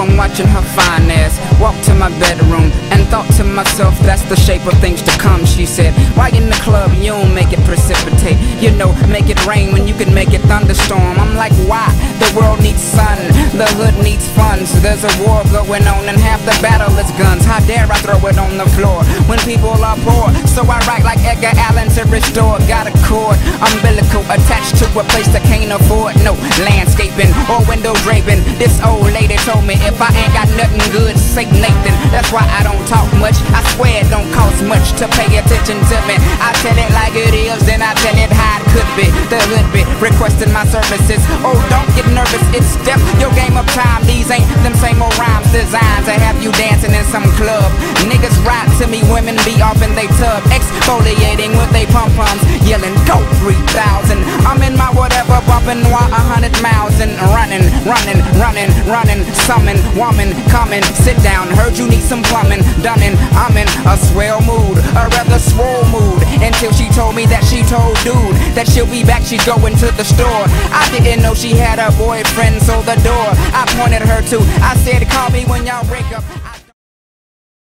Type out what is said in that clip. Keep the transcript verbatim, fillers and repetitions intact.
I'm watching her fine ass walk to my bedroom and thought to myself, that's the shape of things to come. She said, why in the club you don't make it precipitate? You know, make it rain when you can make it thunderstorm. I'm like, why? The world needs sun, the hood needs funds. There's a war going on and half the battle is guns. How dare I throw it on the floor when people are poor? So I write like Edgar Allan to restore. Got a cord, umbilical attached to a place that can't afford no landscaping or window draping. This old lady told me if I ain't got nothing good, say Nathan. That's why I don't talk much. I swear it don't cost much to pay attention to me. I tell it like it is, then I tell it how it could be. The hood be requesting my services. Oh, don't get nervous, it's step your game up time. These ain't them same old rhymes designed to have you dancing in some club. Niggas ride to me, women be off in they tub, exfoliating with they pom-poms, yelling go three thousand. I'm in my whatever, bumping a hundred miles and running, running, running, running. Summon, woman, coming, sit down. Heard you need some plumbing, done in. I'm in a swell mood, a rather swole mood. Until she told me that she told dude that she'll be back, she's going to the store. I didn't know she had a boyfriend, so the door I pointed her to, I said call me when y'all break up.